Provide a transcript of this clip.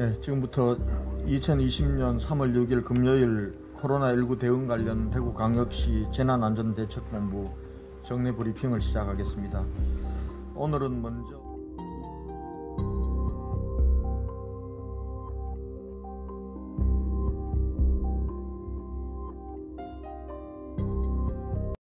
네, 지금부터 2020년 3월 6일 금요일 코로나19 대응 관련 대구광역시 재난안전대책본부 정례 브리핑을 시작하겠습니다. 오늘은 먼저